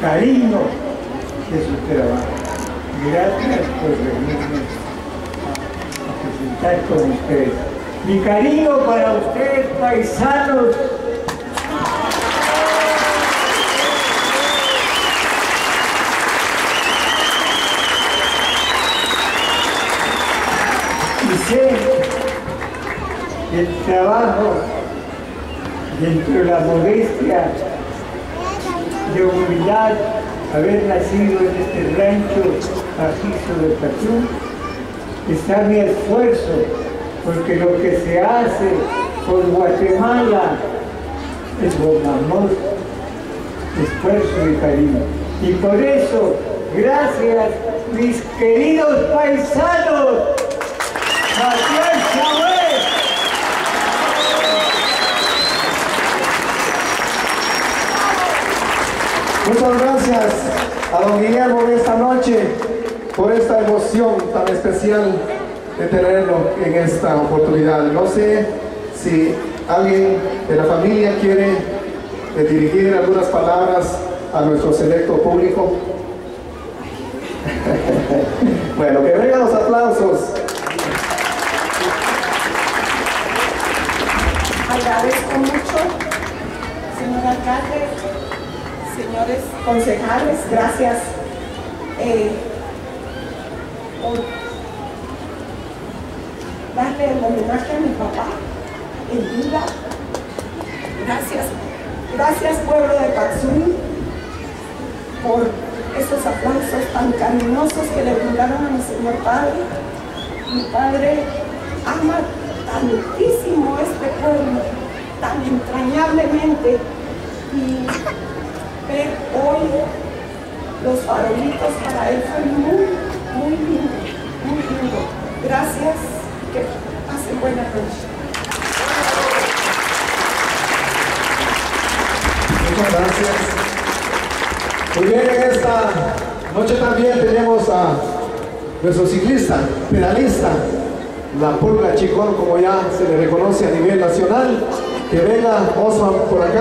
cariño de su trabajo. Gracias por venirme a presentar con ustedes. Mi cariño para ustedes, paisanos. Y sé que el trabajo dentro de la modestia, de humildad, haber nacido en este rancho macizo de Patzún, está mi esfuerzo, porque lo que se hace por Guatemala es con amor, esfuerzo y cariño. Y por eso, gracias, mis queridos paisanos. ¡Gracias, Chávez! Muchas gracias a don Guillermo en esta noche por esta emoción tan especial de tenerlo en esta oportunidad. No sé si alguien de la familia quiere dirigir algunas palabras a nuestro selecto público. Bueno, que vengan los aplausos. Agradezco mucho, señor alcalde, señores concejales, gracias por darle el homenaje a mi papá en vida. Gracias pueblo de Patzún por esos aplausos tan cariñosos que le brindaron a mi señor padre. Mi padre ama tantísimo este pueblo, tan entrañablemente, y ver hoy los farolitos para él fue muy, muy lindo, muy lindo. Gracias, que pasen buena noche. Muchas gracias. Muy bien, en esta noche también tenemos a nuestro ciclista, pedalista, la Pulga Chicón, como ya se le reconoce a nivel nacional. Que venga Osman por acá.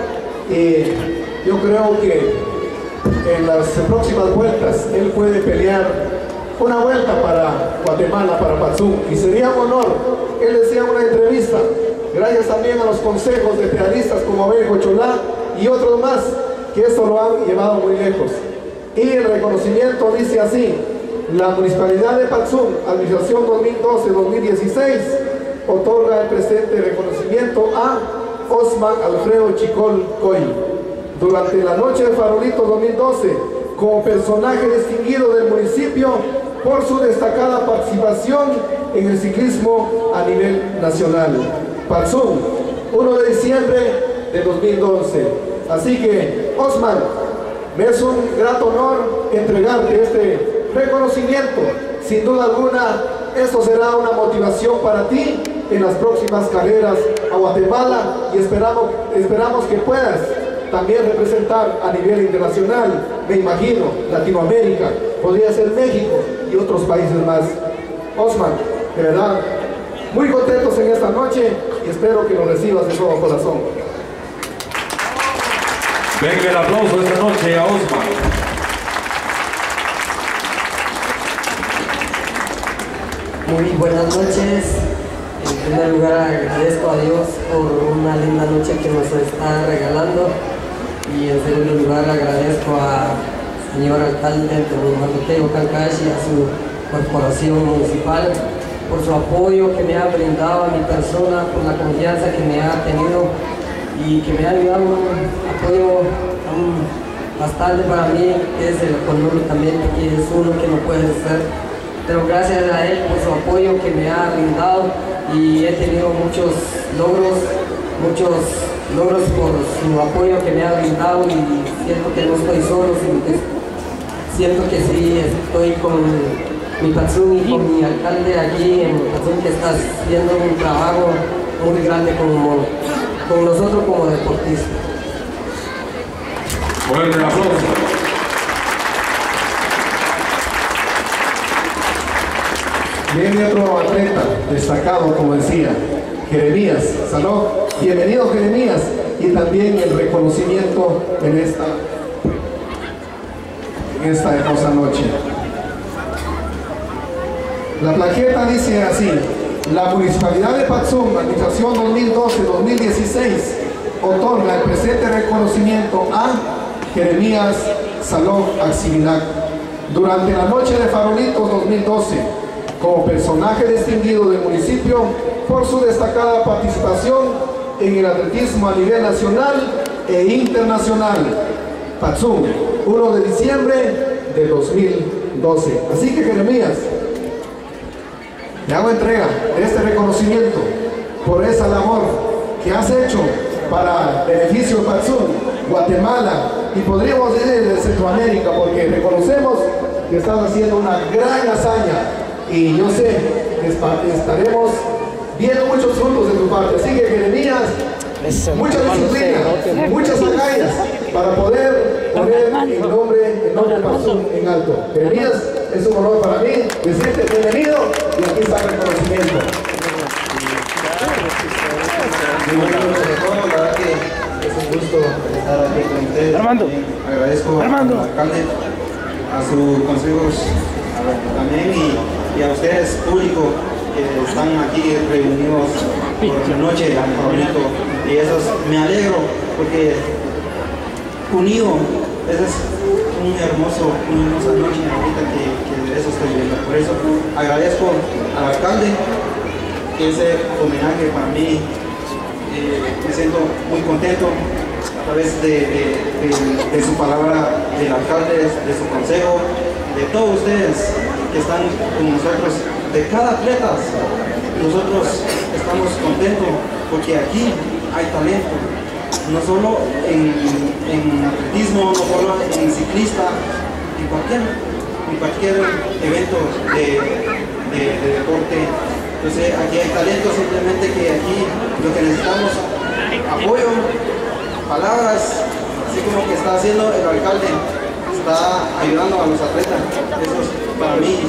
Yo creo que en las próximas vueltas él puede pelear una vuelta para Guatemala, para Patzún, y sería un honor. Él decía en una entrevista, gracias también a los consejos de pedalistas como Abel Cocholá y otros más, que esto lo han llevado muy lejos. Y el reconocimiento dice así: la Municipalidad de Patzún, Administración 2012-2016, otorga el presente reconocimiento a Osman Alfredo Chicol Coy durante la Noche de Farolitos 2012 como personaje distinguido del municipio por su destacada participación en el ciclismo a nivel nacional. Patzún, 1 de diciembre de 2012. Así que, Osman, me es un grato honor entregarte este reconocimiento. Sin duda alguna, esto será una motivación para ti en las próximas carreras a Guatemala, y esperamos que puedas también representar a nivel internacional, me imagino, Latinoamérica, podría ser México y otros países más. Osman, de verdad, muy contentos en esta noche y espero que lo recibas de todo corazón. Venga el aplauso esta noche a Osman. Muy buenas noches. En primer lugar agradezco a Dios por una linda noche que nos está regalando, y en segundo lugar agradezco al señor alcalde Mateo Cancachi, a su corporación municipal, por su apoyo que me ha brindado a mi persona, por la confianza que me ha tenido y que me ha ayudado, un apoyo bastante para mí, que es el económicamente, que es uno que no puede ser. Pero gracias a él por su apoyo que me ha brindado, y he tenido muchos logros por su apoyo que me ha brindado, y siento que no estoy solo, sino que siento que sí estoy con mi Patzún y con mi alcalde aquí en Patzún, que está haciendo un trabajo muy grande con nosotros como deportistas. Fuerte el aplauso. Viene otro atleta destacado, como decía, Jeremías Saló. Bienvenido, Jeremías, y también el reconocimiento en esta en esta hermosa noche. La plaqueta dice así: la Municipalidad de Patzum, Administración 2012-2016, otorga el presente reconocimiento a Jeremías Salón Aximilac durante la Noche de Farolitos 2012, como personaje distinguido del municipio por su destacada participación en el atletismo a nivel nacional e internacional. Patzum, 1 de diciembre de 2012. Así que, Jeremías, le hago entrega de este reconocimiento por esa labor que has hecho para beneficio de Patzum, Guatemala y podríamos decir de Centroamérica, porque reconocemos que estás haciendo una gran hazaña y yo sé que estaremos viendo muchos frutos de tu parte. Así que, Jeremías, mucha disciplina, muchas agallas para poder poner el nombre de Patzum en alto. Jeremías, es un honor para mí decirte bienvenido y aquí está el reconocimiento. La verdad que es un gusto estar aquí con ustedes. Armando. Agradezco al alcalde, a sus consejos también y a ustedes, público, que están aquí reunidos por la noche de Farolito. Y eso me alegro porque unido, esa es una hermosa noche ahorita que de eso estoy viendo. Por eso agradezco al alcalde que ese homenaje para mí. Me siento muy contento a través de su palabra, del alcalde, de su consejo, de todos ustedes que están con nosotros, de cada atleta. Nosotros estamos contentos porque aquí hay talento, no solo en atletismo, no solo en ciclista, en cualquier evento de deporte. Entonces aquí hay talento, simplemente que aquí lo que necesitamos apoyo, palabras, así como que está haciendo el alcalde, está ayudando a los atletas. Eso es, para mí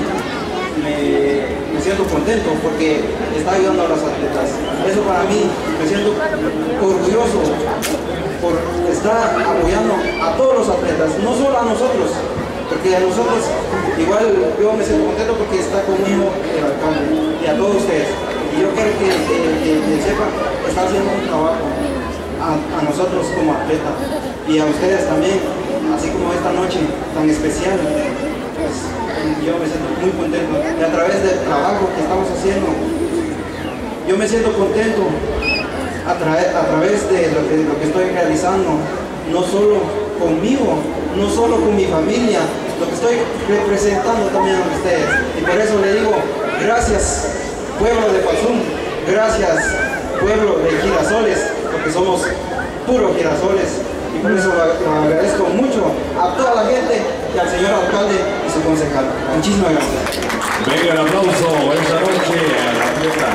me siento contento porque está ayudando a los atletas. Eso para mí me siento orgulloso por estar apoyando a todos los atletas, no solo a nosotros. Porque a nosotros, igual yo me siento contento porque está conmigo el alcalde y a todos ustedes. Y yo quiero que sepan que está haciendo un trabajo a nosotros como atletas y a ustedes también, así como esta noche tan especial. Pues, yo me siento muy contento y a través del trabajo que estamos haciendo, yo me siento contento a través de lo que estoy realizando, no solo conmigo, no solo con mi familia, lo que estoy representando también a ustedes. Y por eso le digo, gracias pueblo de Patzum, gracias pueblo de Girasoles, porque somos puros girasoles. Y por eso lo agradezco mucho a toda la gente y al señor alcalde y su concejal. Muchísimas gracias. Venga el aplauso esta noche a la atleta.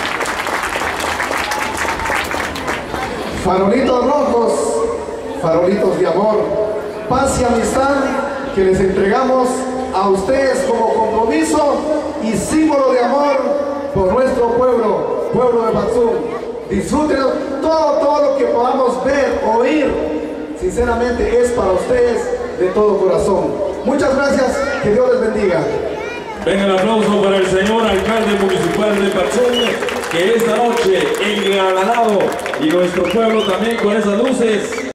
Farolitos rojos, farolitos de amor, paz y amistad que les entregamos a ustedes como compromiso y símbolo de amor por nuestro pueblo, pueblo de Patzum. Disfruten todo lo que podamos ver, oír, sinceramente es para ustedes de todo corazón. Muchas gracias, que Dios les bendiga. Venga el aplauso para el señor alcalde municipal de Patzum, que esta noche engalanado y nuestro pueblo también con esas luces.